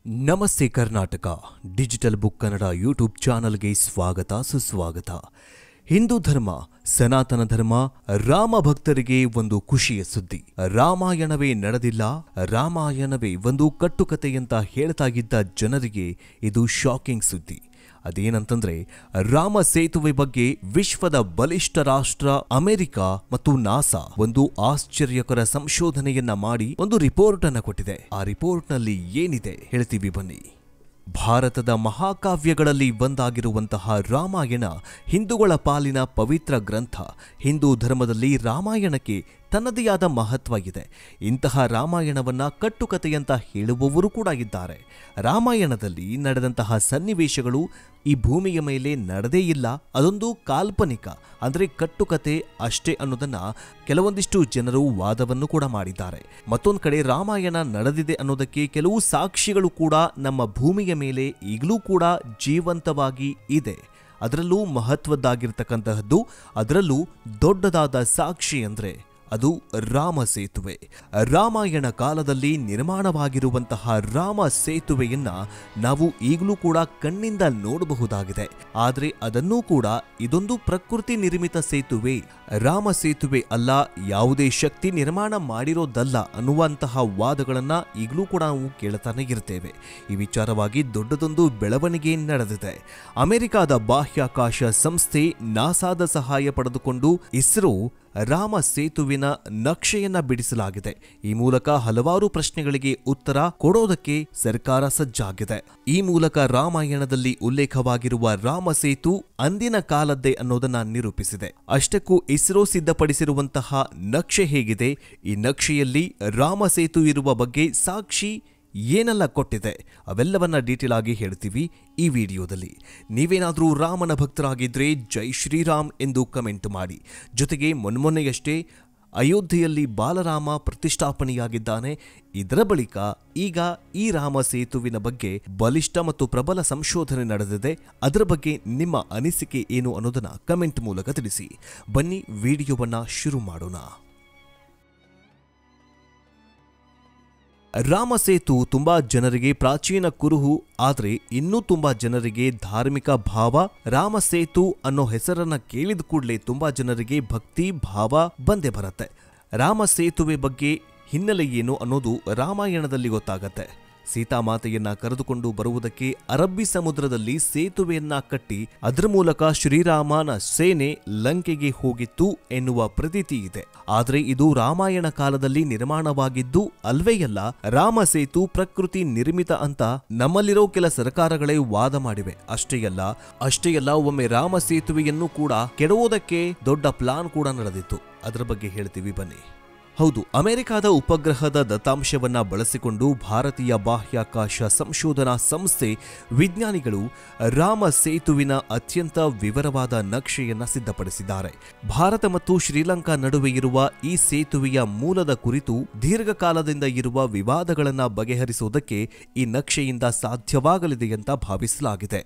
ನಮಸ್ತೆ Karnataka digital book Kannada YouTube ಚಾನಲ್ಗೆ ಸ್ವಾಗತ ಸುಸ್ವಾಗತ. ಹಿಂದೂ ಧರ್ಮ, ಸನಾತನ ಧರ್ಮ, ರಾಮ ಭಕ್ತರಿಗೆ ಒಂದು ಖುಷಿಯ ಸುದ್ದಿ. ರಾಮಾಯಣವೇ ನಡೆದಿಲ್ಲ, ರಾಮಾಯಣವೇ ಒಂದು ಕಟ್ಟುಕತೆಯಂತ ಹೇಳ್ತಾ ಇದ್ದ ಜನರಿಗೆ ಇದು ಶಾಕಿಂಗ್ ಸುದ್ದಿ. ಅದೇನಂತಂದ್ರೆ, ರಾಮ ಸೇತುವೆ ಬಗ್ಗೆ ವಿಶ್ವದ ಬಲಿಷ್ಠ ರಾಷ್ಟ್ರ ಅಮೆರಿಕ ಮತ್ತು ನಾಸಾ ಒಂದು ಆಶ್ಚರ್ಯಕರ ಸಂಶೋಧನೆಯನ್ನ ಮಾಡಿ ಒಂದು ರಿಪೋರ್ಟ್ ಅನ್ನು ಕೊಟ್ಟಿದೆ. ಆ ರಿಪೋರ್ಟ್ ನಲ್ಲಿ ಏನಿದೆ ಹೇಳ್ತೀವಿ ಬನ್ನಿ. ಭಾರತದ ಮಹಾಕಾವ್ಯಗಳಲ್ಲಿ ಒಂದಾಗಿರುವಂತಹ ರಾಮಾಯಣ ಹಿಂದೂಗಳ ಪಾಲಿನ ಪವಿತ್ರ ಗ್ರಂಥ. ಹಿಂದೂ ಧರ್ಮದಲ್ಲಿ ರಾಮಾಯಣಕ್ಕೆ ತನ್ನದೇ ಆದ ಮಹತ್ವ ಇದೆ. ಇಂತಹ ರಾಮಾಯಣವನ್ನ ಕಟ್ಟುಕತೆಯಂತ ಹೇಳುವವರು ಕೂಡ ಇದ್ದಾರೆ. ರಾಮಾಯಣದಲ್ಲಿ ನಡೆದಂತಹ ಸನ್ನಿವೇಶಗಳು ಈ ಭೂಮಿಯ ಮೇಲೆ ನಡೆದೇ ಇಲ್ಲ, ಅದೊಂದು ಕಾಲ್ಪನಿಕ ಅಂದ್ರೆ ಕಟ್ಟುಕತೆ ಅಷ್ಟೇ ಅನ್ನೋದನ್ನ ಕೆಲವೊಂದಿಷ್ಟು ಜನರು ವಾದವನ್ನು ಕೂಡ ಮಾಡಿದ್ದಾರೆ. ಮತ್ತೊಂದು ಕಡೆ ರಾಮಾಯಣ ನಡೆದಿದೆ ಅನ್ನೋದಕ್ಕೆ ಕೆಲವು ಸಾಕ್ಷಿಗಳು ಕೂಡ ನಮ್ಮ ಭೂಮಿಯ ಮೇಲೆ ಈಗಲೂ ಕೂಡ ಜೀವಂತವಾಗಿ ಇದೆ. ಅದರಲ್ಲೂ ಮಹತ್ವದ್ದಾಗಿರ್ತಕ್ಕಂತಹದ್ದು, ಅದರಲ್ಲೂ ದೊಡ್ಡದಾದ ಸಾಕ್ಷಿ ಅಂದ್ರೆ ಅದು ರಾಮ ಸೇತುವೆ. ರಾಮಾಯಣ ಕಾಲದಲ್ಲಿ ನಿರ್ಮಾಣವಾಗಿರುವಂತಹ ರಾಮ ಸೇತುವೆಯನ್ನ ನಾವು ಈಗಲೂ ಕೂಡ ಕಣ್ಣಿಂದ ನೋಡಬಹುದಾಗಿದೆ. ಆದರೆ ಅದನ್ನೂ ಕೂಡ ಇದೊಂದು ಪ್ರಕೃತಿ ನಿರ್ಮಿತ ಸೇತುವೆ, ರಾಮ ಸೇತುವೆ ಅಲ್ಲ, ಯಾವುದೇ ಶಕ್ತಿ ನಿರ್ಮಾಣ ಮಾಡಿರೋದಲ್ಲ ಅನ್ನುವಂತಹ ವಾದಗಳನ್ನ ಈಗಲೂ ಕೂಡ ನಾವು ಕೇಳ್ತಾನೆ ಇರ್ತೇವೆ. ಈ ವಿಚಾರವಾಗಿ ದೊಡ್ಡದೊಂದು ಬೆಳವಣಿಗೆ ನಡೆದಿದೆ. ಅಮೆರಿಕದ ಬಾಹ್ಯಾಕಾಶ ಸಂಸ್ಥೆ ನಾಸಾದ ಸಹಾಯ ಪಡೆದುಕೊಂಡು ಇಸ್ರೋ ರಾಮ ಸೇತುವಿನ ನಕ್ಷೆಯನ್ನ ಬಿಡಿಸಲಾಗಿದೆ. ಈ ಮೂಲಕ ಹಲವಾರು ಪ್ರಶ್ನೆಗಳಿಗೆ ಉತ್ತರ ಕೊಡೋದಕ್ಕೆ ಸರ್ಕಾರ ಸಜ್ಜಾಗಿದೆ. ಈ ಮೂಲಕ ರಾಮಾಯಣದಲ್ಲಿ ಉಲ್ಲೇಖವಾಗಿರುವ ರಾಮ ಸೇತು ಅಂದಿನ ಕಾಲದ್ದೇ ಅನ್ನೋದನ್ನ ನಿರೂಪಿಸಿದೆ. ಅಷ್ಟಕ್ಕೂ ಇಸ್ರೋ ಸಿದ್ಧಪಡಿಸಿರುವಂತಹ ನಕ್ಷೆ ಹೇಗಿದೆ, ಈ ನಕ್ಷೆಯಲ್ಲಿ ರಾಮ ಸೇತು ಇರುವ ಬಗ್ಗೆ ಸಾಕ್ಷಿ ಏನೆಲ್ಲ ಕೊಟ್ಟಿದೆ, ಅವೆಲ್ಲವನ್ನ ಡೀಟೇಲ್ ಆಗಿ ಹೇಳ್ತೀವಿ ಈ ವಿಡಿಯೋದಲ್ಲಿ. ನೀವೇನಾದರೂ ರಾಮನ ಭಕ್ತರಾಗಿದ್ರೆ ಜೈ ಶ್ರೀರಾಮ್ ಎಂದು ಕಮೆಂಟ್ ಮಾಡಿ. ಜೊತೆಗೆ ಮೊನ್ನೆಯಷ್ಟೇ ಅಯೋಧ್ಯೆಯಲ್ಲಿ ಬಾಲರಾಮ ಪ್ರತಿಷ್ಠಾಪನೆಯಾಗಿದ್ದಾನೆ. ಇದರ ಬಳಿಕ ಈಗ ಈ ರಾಮ ಸೇತುವಿನ ಬಗ್ಗೆ ಬಲಿಷ್ಠ ಮತ್ತು ಪ್ರಬಲ ಸಂಶೋಧನೆ ನಡೆದಿದೆ. ಅದರ ಬಗ್ಗೆ ನಿಮ್ಮ ಅನಿಸಿಕೆ ಏನು ಅನ್ನೋದನ್ನ ಕಮೆಂಟ್ ಮೂಲಕ ತಿಳಿಸಿ. ಬನ್ನಿ ವಿಡಿಯೋವನ್ನ ಶುರು ಮಾಡೋಣ. ರಾಮ ಸೇತು ತುಂಬಾ ಜನರಿಗೆ ಪ್ರಾಚೀನ ಕುರುಹು, ಆದರೆ ಇನ್ನೂ ತುಂಬಾ ಜನರಿಗೆ ಧಾರ್ಮಿಕ ಭಾವ. ರಾಮ ಸೇತು ಅನ್ನೋ ಹೆಸರನ್ನ ಕೇಳಿದ ಕೂಡಲೇ ತುಂಬಾ ಜನರಿಗೆ ಭಕ್ತಿ ಭಾವ ಬಂದೇ ಬರುತ್ತೆ. ರಾಮ ಸೇತುವೆ ಬಗ್ಗೆ ಹಿನ್ನೆಲೆ ಏನು ಅನ್ನೋದು ರಾಮಾಯಣದಲ್ಲಿ ಗೊತ್ತಾಗತ್ತೆ. ಸೀತಾಮಾತೆಯನ್ನ ಕರೆದುಕೊಂಡು ಬರುವುದಕ್ಕೆ ಅರಬ್ಬಿ ಸಮುದ್ರದಲ್ಲಿ ಸೇತುವೆಯನ್ನ ಕಟ್ಟಿ ಅದರ ಮೂಲಕ ಶ್ರೀರಾಮನ ಸೇನೆ ಲಂಕೆಗೆ ಹೋಗಿತ್ತು ಎನ್ನುವ ಪ್ರತೀತಿ ಇದೆ. ಆದರೆ ಇದು ರಾಮಾಯಣ ಕಾಲದಲ್ಲಿ ನಿರ್ಮಾಣವಾಗಿದ್ದು ಅಲ್ವೇ ಅಲ್ಲ, ರಾಮ ಸೇತು ಪ್ರಕೃತಿ ನಿರ್ಮಿತ ಅಂತ ನಮ್ಮಲ್ಲಿರೋ ಕೆಲ ಸರ್ಕಾರಗಳೇ ವಾದ ಮಾಡಿವೆ. ಅಷ್ಟೇ ಅಲ್ಲ, ಒಮ್ಮೆ ರಾಮ ಸೇತುವೆಯನ್ನು ಕೂಡ ಕೆಡವುವುದಕ್ಕೆ ದೊಡ್ಡ ಪ್ಲಾನ್ ಕೂಡ ನಡೆದಿತ್ತು. ಅದರ ಬಗ್ಗೆ ಹೇಳ್ತೀವಿ ಬನ್ನಿ. ಹೌದು, ಅಮೆರಿಕದ ಉಪಗ್ರಹದ ದತ್ತಾಂಶವನ್ನ ಬಳಸಿಕೊಂಡು ಭಾರತೀಯ ಬಾಹ್ಯಾಕಾಶ ಸಂಶೋಧನಾ ಸಂಸ್ಥೆ ವಿಜ್ಞಾನಿಗಳು ರಾಮ ಸೇತುವಿನ ಅತ್ಯಂತ ವಿವರವಾದ ನಕ್ಷೆಯನ್ನ ಸಿದ್ಧಪಡಿಸಿದ್ದಾರೆ. ಭಾರತ ಮತ್ತು ಶ್ರೀಲಂಕಾ ನಡುವೆ ಇರುವ ಈ ಸೇತುವೆಯ ಮೂಲದ ಕುರಿತು ದೀರ್ಘಕಾಲದಿಂದ ಇರುವ ವಿವಾದಗಳನ್ನ ಬಗೆಹರಿಸುವುದಕ್ಕೆ ಈ ನಕ್ಷೆಯಿಂದ ಸಾಧ್ಯವಾಗಲಿದೆ ಅಂತ ಭಾವಿಸಲಾಗಿದೆ.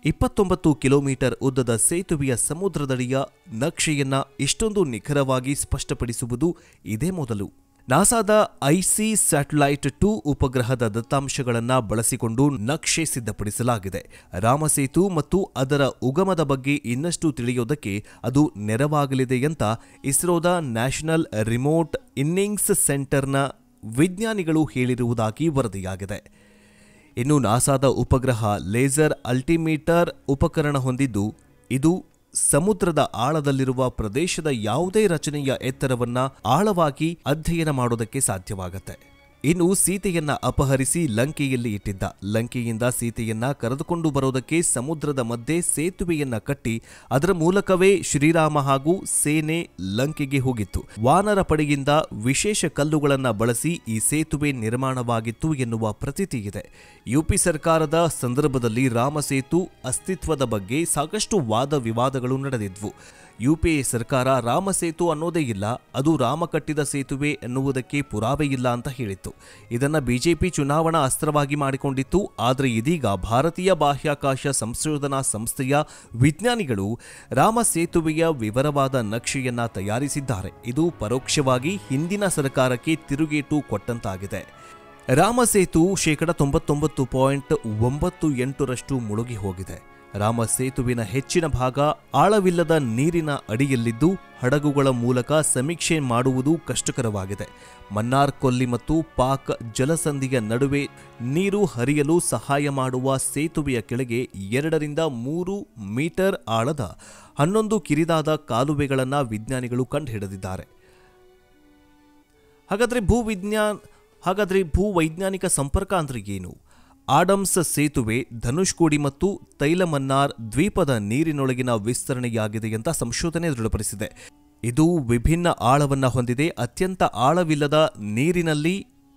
29 ಕಿಲೋಮೀಟರ್ ಉದ್ದದ ಸೇತುವೆಯ ಸಮುದ್ರದಡಿಯ ನಕ್ಷೆಯನ್ನ ಇಷ್ಟೊಂದು ನಿಖರವಾಗಿ ಸ್ಪಷ್ಟಪಡಿಸುವುದು ಇದೇ ಮೊದಲು. ನಾಸಾದ ಐಸಿ ಸ್ಯಾಟಲೈಟ್ 2 ಉಪಗ್ರಹದ ದತ್ತಾಂಶಗಳನ್ನು ಬಳಸಿಕೊಂಡು ನಕ್ಷೆ ಸಿದ್ಧಪಡಿಸಲಾಗಿದೆ. ರಾಮಸೇತು ಮತ್ತು ಅದರ ಉಗಮದ ಬಗ್ಗೆ ಇನ್ನಷ್ಟು ತಿಳಿಯೋದಕ್ಕೆ ಅದು ನೆರವಾಗಲಿದೆ ಅಂತ ಇಸ್ರೋದ ನ್ಯಾಷನಲ್ ರಿಮೋಟ್ ಇನ್ನಿಂಗ್ಸ್ ಸೆಂಟರ್ನ ವಿಜ್ಞಾನಿಗಳು ಹೇಳಿರುವುದಾಗಿ ವರದಿಯಾಗಿದೆ. ಇನ್ನು ನಾಸಾದ ಉಪಗ್ರಹ ಲೇಸರ್ ಅಲ್ಟಿಮೀಟರ್ ಉಪಕರಣ ಹೊಂದಿದ್ದು, ಇದು ಸಮುದ್ರದ ಆಳದಲ್ಲಿರುವ ಪ್ರದೇಶದ ಯಾವುದೇ ರಚನೆಯ ಎತ್ತರವನ್ನ ಆಳವಾಗಿ ಅಧ್ಯಯನ ಮಾಡೋದಕ್ಕೆ ಸಾಧ್ಯವಾಗುತ್ತೆ. ಇನ್ನು ಸೀತೆಯನ್ನ ಅಪಹರಿಸಿ ಲಂಕೆಯಲ್ಲಿ ಇಟ್ಟಿದ್ದ, ಲಂಕೆಯಿಂದ ಸೀತೆಯನ್ನ ಕರೆದುಕೊಂಡು ಬರೋದಕ್ಕೆ ಸಮುದ್ರದ ಮಧ್ಯೆ ಸೇತುವೆಯನ್ನ ಕಟ್ಟಿ ಅದರ ಮೂಲಕವೇ ಶ್ರೀರಾಮ ಹಾಗೂ ಸೇನೆ ಲಂಕೆಗೆ ಹೋಗಿತ್ತು. ವಾನರ ಪಡೆಯಿಂದ ವಿಶೇಷ ಕಲ್ಲುಗಳನ್ನ ಬಳಸಿ ಈ ಸೇತುವೆ ನಿರ್ಮಾಣವಾಗಿತ್ತು ಎನ್ನುವ ಪ್ರತೀತಿ ಇದೆ. ಯುಪಿ ಸರ್ಕಾರದ ಸಂದರ್ಭದಲ್ಲಿ ರಾಮ ಸೇತು ಅಸ್ತಿತ್ವದ ಬಗ್ಗೆ ಸಾಕಷ್ಟು ವಾದ ವಿವಾದಗಳು ನಡೆದಿದ್ವು. ಯುಪಿಎ ಸರ್ಕಾರ ರಾಮ ಸೇತು ಅನ್ನೋದೇ ಇಲ್ಲ, ಅದು ರಾಮ ಕಟ್ಟಿದ ಸೇತುವೆ ಎನ್ನುವುದಕ್ಕೆ ಪುರಾವೆ ಇಲ್ಲ ಅಂತ ಹೇಳಿತ್ತು. ಇದನ್ನ ಬಿಜೆಪಿ ಚುನಾವಣಾ ಅಸ್ತ್ರವಾಗಿ ಮಾಡಿಕೊಂಡಿತ್ತು. ಆದರೆ ಇದೀಗ ಭಾರತೀಯ ಬಾಹ್ಯಾಕಾಶ ಸಂಶೋಧನಾ ಸಂಸ್ಥೆಯ ವಿಜ್ಞಾನಿಗಳು ರಾಮ ಸೇತುವೆಯ ವಿವರವಾದ ನಕ್ಷೆಯನ್ನ ತಯಾರಿಸಿದ್ದಾರೆ. ಇದು ಪರೋಕ್ಷವಾಗಿ ಹಿಂದಿನ ಸರ್ಕಾರಕ್ಕೆ ತಿರುಗೇಟು ಕೊಟ್ಟಂತಾಗಿದೆ. ರಾಮಸೇತು 99.98% ಮುಳುಗಿ ಹೋಗಿದೆ. ರಾಮಸೇತುವಿನ ಹೆಚ್ಚಿನ ಭಾಗ ಆಳವಿಲ್ಲದ ನೀರಿನ ಅಡಿಯಲ್ಲಿದ್ದು ಹಡಗುಗಳ ಮೂಲಕ ಸಮೀಕ್ಷೆ ಮಾಡುವುದು ಕಷ್ಟಕರವಾಗಿದೆ. ಮನ್ನಾರ್ ಕೊಲ್ಲಿ ಮತ್ತು ಪಾಕ್ ಜಲಸಂಧಿಯ ನಡುವೆ ನೀರು ಹರಿಯಲು ಸಹಾಯ ಮಾಡುವ ಸೇತುವೆಯ ಕೆಳಗೆ 2 ರಿಂದ 3 ಮೀಟರ್ ಆಳದ 11 ಕಿರಿದಾದ ಕಾಲುವೆಗಳನ್ನು ವಿಜ್ಞಾನಿಗಳು ಕಂಡುಹಿಡಿದಿದ್ದಾರೆ. ಹಾಗಾದ್ರೆ ಭೂವೈಜ್ಞಾನಿಕ ಸಂಪರ್ಕ ಅಂದ್ರೆ ಏನು? ಆಡಮ್ಸ್ ಸೇತುವೆ ಧನುಷ್ಕೋಡಿ ಮತ್ತು ತೈಲಮನ್ನಾರ್ ದ್ವೀಪದ ನೀರಿನೊಳಗಿನ ವಿಸ್ತರಣೆಯಾಗಿದೆ ಅಂತ ಸಂಶೋಧನೆ ದೃಢಪಡಿಸಿದೆ. ಇದು ವಿಭಿನ್ನ ಆಳವನ್ನ ಹೊಂದಿದೆ. ಅತ್ಯಂತ ಆಳವಿಲ್ಲದ ನೀರಿನಲ್ಲಿ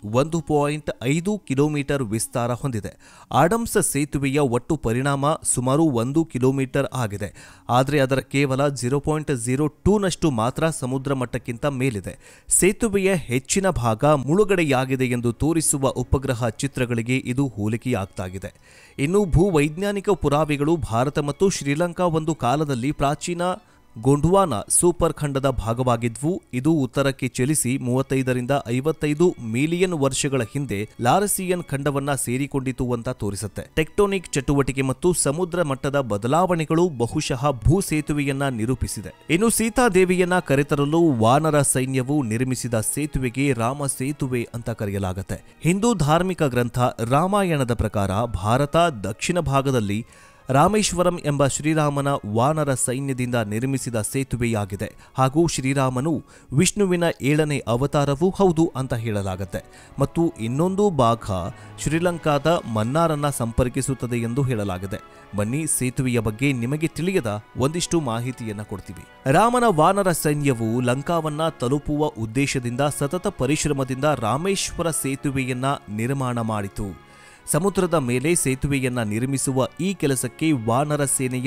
1.5 ಕಿಲೋಮೀಟರ್ ವಿಸ್ತಾರ ಹೊಂದಿದೆ. ಆಡಮ್ಸ್ ಸೇತುವೆಯ ಒಟ್ಟು ಪರಿಣಾಮ ಸುಮಾರು 1 ಕಿಲೋಮೀಟರ್ ಆಗಿದೆ. ಆದರೆ ಅದರ ಕೇವಲ 0.02ನಷ್ಟು ಮಾತ್ರ ಸಮುದ್ರ ಮಟ್ಟಕ್ಕಿಂತ ಮೇಲಿದೆ. ಸೇತುವೆಯ ಹೆಚ್ಚಿನ ಭಾಗ ಮುಳುಗಡೆಯಾಗಿದೆ ಎಂದು ತೋರಿಸುವ ಉಪಗ್ರಹ ಚಿತ್ರಗಳಿಗೆ ಇದು ಹೋಲಿಕೆಯಾಗ್ತಾಗಿದೆ. ಇನ್ನು ಭೂವೈಜ್ಞಾನಿಕ ಪುರಾವೆಗಳು ಭಾರತ ಮತ್ತು ಶ್ರೀಲಂಕಾ ಒಂದು ಕಾಲದಲ್ಲಿ ಪ್ರಾಚೀನ ಗೊಂಡ್ವಾನಾ ಸೂಪರ್ ಖಂಡದ ಭಾಗವಾಗಿದ್ವು. ಇದು ಉತ್ತರಕ್ಕೆ ಚಲಿಸಿ 35 ರಿಂದ 55 ಮಿಲಿಯನ್ ವರ್ಷಗಳ ಹಿಂದೆ ಲಾರಸಿಯನ್ ಖಂಡವನ್ನ ಸೇರಿಕೊಂಡಿತು ಅಂತ ತೋರಿಸುತ್ತೆ. ಟೆಕ್ಟೋನಿಕ್ ಚಟುವಟಿಕೆ ಮತ್ತು ಸಮುದ್ರ ಮಟ್ಟದ ಬದಲಾವಣೆಗಳು ಬಹುಶಃ ಭೂ ಸೇತುವೆಯನ್ನ ನಿರೂಪಿಸಿದೆ. ಇನ್ನು ಸೀತಾದೇವಿಯನ್ನ ಕರೆತರಲು ವಾನರ ಸೈನ್ಯವು ನಿರ್ಮಿಸಿದ ಸೇತುವೆಗೆ ರಾಮ ಸೇತುವೆ ಅಂತ ಕರೆಯಲಾಗುತ್ತೆ. ಹಿಂದೂ ಧಾರ್ಮಿಕ ಗ್ರಂಥ ರಾಮಾಯಣದ ಪ್ರಕಾರ ಭಾರತ ದಕ್ಷಿಣ ಭಾಗದಲ್ಲಿ ರಾಮೇಶ್ವರಂ ಎಂಬ ಶ್ರೀರಾಮನ ವಾನರ ಸೈನ್ಯದಿಂದ ನಿರ್ಮಿಸಿದ ಸೇತುವೆಯಾಗಿದೆ. ಹಾಗೂ ಶ್ರೀರಾಮನು ವಿಷ್ಣುವಿನ 7ನೇ ಅವತಾರವೂ ಹೌದು ಅಂತ ಹೇಳಲಾಗುತ್ತೆ. ಮತ್ತು ಇನ್ನೊಂದು ಭಾಗ ಶ್ರೀಲಂಕಾದ ಮನ್ನಾರನ್ನ ಸಂಪರ್ಕಿಸುತ್ತದೆ ಎಂದು ಹೇಳಲಾಗಿದೆ. ಬನ್ನಿ, ಸೇತುವೆಯ ಬಗ್ಗೆ ನಿಮಗೆ ತಿಳಿಯದ ಒಂದಿಷ್ಟು ಮಾಹಿತಿಯನ್ನ ಕೊಡ್ತೀವಿ. ರಾಮನ ವಾನರ ಸೈನ್ಯವು ಲಂಕಾವನ್ನ ತಲುಪುವ ಉದ್ದೇಶದಿಂದ ಸತತ ಪರಿಶ್ರಮದಿಂದ ರಾಮೇಶ್ವರ ಸೇತುವೆಯನ್ನ ನಿರ್ಮಾಣ ಮಾಡಿತು. ಸಮುದ್ರದ ಮೇಲೆ ಸೇತುವೆಯನ್ನ ನಿರ್ಮಿಸುವ ಈ ಕೆಲಸಕ್ಕೆ ವಾನರ ಸೇನೆಯ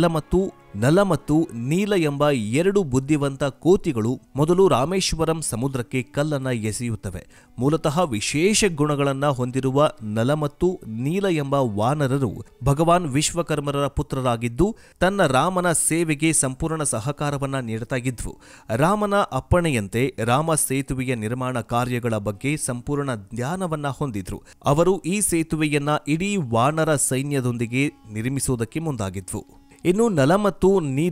ನಲ ಮತ್ತು ನೀಲ ಎಂಬ 2 ಬುದ್ಧಿವಂತ ಕೋತಿಗಳು ಮೊದಲು ರಾಮೇಶ್ವರಂ ಸಮುದ್ರಕ್ಕೆ ಕಲ್ಲನ್ನ ಎಸೆಯುತ್ತವೆ. ಮೂಲತಃ ವಿಶೇಷ ಗುಣಗಳನ್ನ ಹೊಂದಿರುವ ನಲ ಮತ್ತು ನೀಲ ಎಂಬ ವಾನರರು ಭಗವಾನ್ ವಿಶ್ವಕರ್ಮರ ಪುತ್ರರಾಗಿದ್ದು ತನ್ನ ರಾಮನ ಸೇವೆಗೆ ಸಂಪೂರ್ಣ ಸಹಕಾರವನ್ನ ನೀಡುತ್ತಾಗಿದ್ವು. ರಾಮನ ಅಪ್ಪಣೆಯಂತೆ ರಾಮ ಸೇತುವೆಯ ನಿರ್ಮಾಣ ಕಾರ್ಯಗಳ ಬಗ್ಗೆ ಸಂಪೂರ್ಣ ಜ್ಞಾನವನ್ನ ಹೊಂದಿದ್ರು. ಅವರು ಈ ಸೇತುವೆಯನ್ನ ಇಡೀ ವಾನರ ಸೈನ್ಯದೊಂದಿಗೆ ನಿರ್ಮಿಸುವುದಕ್ಕೆ ಮುಂದಾಗಿದ್ವು. ಇನ್ನು ನಲ ಮತ್ತು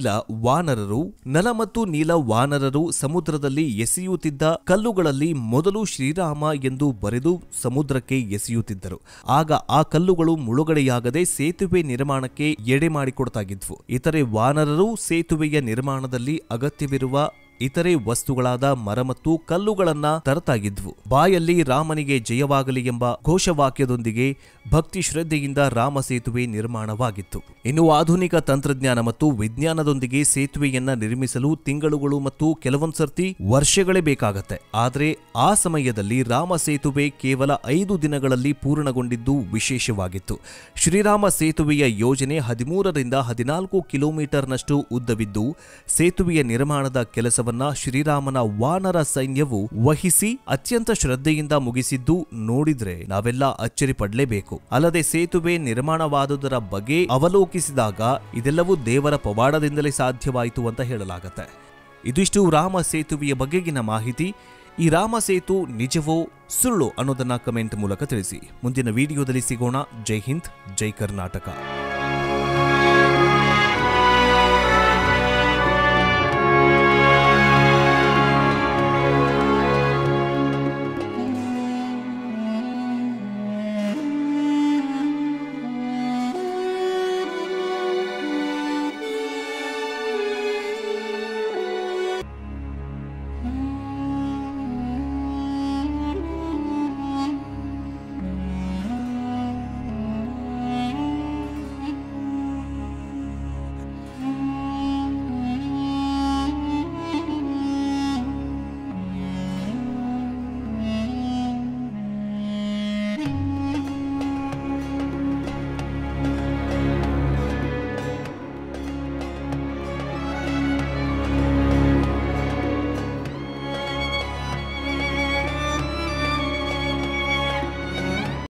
ನೀಲ ವಾನರರು ಸಮುದ್ರದಲ್ಲಿ ಎಸೆಯುತ್ತಿದ್ದ ಕಲ್ಲುಗಳಲ್ಲಿ ಮೊದಲು ಶ್ರೀರಾಮ ಎಂದು ಬರೆದು ಸಮುದ್ರಕ್ಕೆ ಎಸೆಯುತ್ತಿದ್ದರು. ಆಗ ಆ ಕಲ್ಲುಗಳು ಮುಳುಗಡೆಯಾಗದೆ ಸೇತುವೆ ನಿರ್ಮಾಣಕ್ಕೆ ಎಡೆ ಮಾಡಿಕೊಡ್ತಾಗಿದ್ವು. ಇತರೆ ವಾನರರು ಸೇತುವೆಯ ನಿರ್ಮಾಣದಲ್ಲಿ ಅಗತ್ಯವಿರುವ ಇತರೆ ವಸ್ತುಗಳಾದ ಮರ ಮತ್ತು ಕಲ್ಲುಗಳನ್ನ ತರತಾಗಿದ್ವು. ಬಾಯಲ್ಲಿ ರಾಮನಿಗೆ ಜಯವಾಗಲಿ ಎಂಬ ಘೋಷವಾಕ್ಯದೊಂದಿಗೆ ಭಕ್ತಿ ಶ್ರದ್ಧೆಯಿಂದ ರಾಮ ಸೇತುವೆ ನಿರ್ಮಾಣವಾಗಿತ್ತು. ಇನ್ನು ಆಧುನಿಕ ತಂತ್ರಜ್ಞಾನ ಮತ್ತು ವಿಜ್ಞಾನದೊಂದಿಗೆ ಸೇತುವೆಯನ್ನ ನಿರ್ಮಿಸಲು ತಿಂಗಳುಗಳು ಮತ್ತು ಕೆಲವೊಂದ್ಸರ್ತಿ ವರ್ಷಗಳೇ ಬೇಕಾಗತ್ತೆ. ಆದರೆ ಆ ಸಮಯದಲ್ಲಿ ರಾಮ ಸೇತುವೆ ಕೇವಲ 5 ದಿನಗಳಲ್ಲಿ ಪೂರ್ಣಗೊಂಡಿದ್ದು ವಿಶೇಷವಾಗಿತ್ತು. ಶ್ರೀರಾಮ ಸೇತುವೆಯ ಯೋಜನೆ 13 ರಿಂದ 14 ಕಿಲೋಮೀಟರ್ನಷ್ಟು ಉದ್ದವಿದ್ದು ಸೇತುವೆಯ ನಿರ್ಮಾಣದ ಕೆಲಸ ಶ್ರೀರಾಮನ ವಾನರ ಸೈನ್ಯವು ವಹಿಸಿ ಅತ್ಯಂತ ಶ್ರದ್ಧೆಯಿಂದ ಮುಗಿಸಿದ್ದು ನೋಡಿದ್ರೆ ನಾವೆಲ್ಲ ಅಚ್ಚರಿ ಪಡಲೇಬೇಕು. ಅಲ್ಲದೆ ಸೇತುವೆ ನಿರ್ಮಾಣವಾದುದರ ಬಗ್ಗೆ ಅವಲೋಕಿಸಿದಾಗ ಇದೆಲ್ಲವೂ ದೇವರ ಪವಾಡದಿಂದಲೇ ಸಾಧ್ಯವಾಯಿತು ಅಂತ ಹೇಳಲಾಗುತ್ತೆ. ಇದಿಷ್ಟು ರಾಮ ಸೇತುವೆಯ ಬಗೆಗಿನ ಮಾಹಿತಿ. ಈ ರಾಮ ಸೇತು ನಿಜವೋ ಸುಳ್ಳು ಅನ್ನೋದನ್ನ ಕಮೆಂಟ್ ಮೂಲಕ ತಿಳಿಸಿ. ಮುಂದಿನ ವಿಡಿಯೋದಲ್ಲಿ ಸಿಗೋಣ. ಜೈ ಹಿಂದ್, ಜೈ ಕರ್ನಾಟಕ.